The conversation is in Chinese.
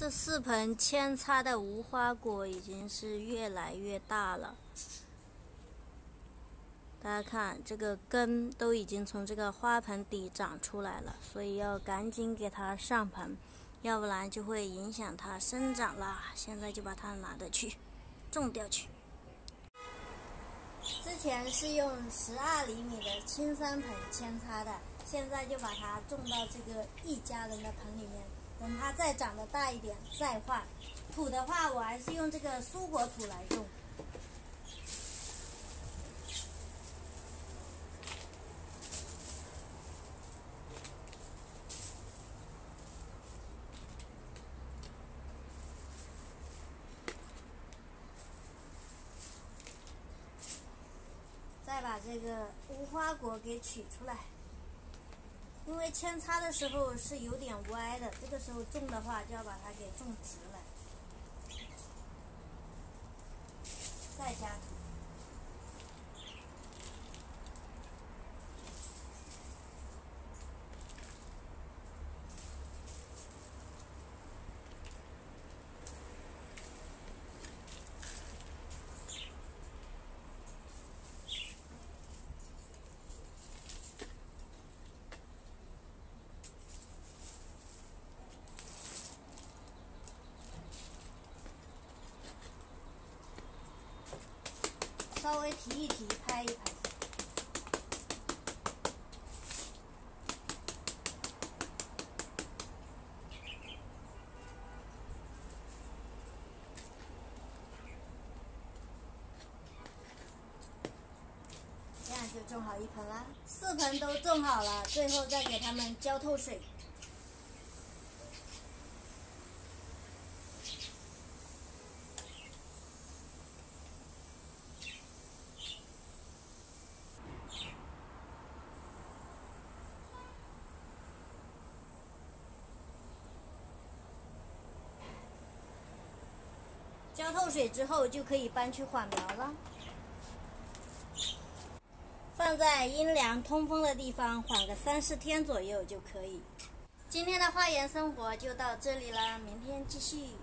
这4盆扦插的无花果已经是越来越大了。大家看，这个根都已经从这个花盆底长出来了，所以要赶紧给它上盆，要不然就会影响它生长了。现在就把它拿着去种掉去。之前是用12厘米的青山盆扦插的，现在就把它种到这个1家人的盆里面。等它再长得大一点再换。土的话，我还是用这个蔬果土来种。再把这个无花果给取出来，因为扦插的时候是有点歪的，这个时候种的话就要把它给种直了。再加土。稍微提一提，拍一拍。这样就种好1盆啦。4盆都种好了，最后再给它们浇透水。浇透水之后，就可以搬去缓苗了。放在阴凉通风的地方，缓个3、4天左右就可以。今天的花园生活就到这里了，明天继续。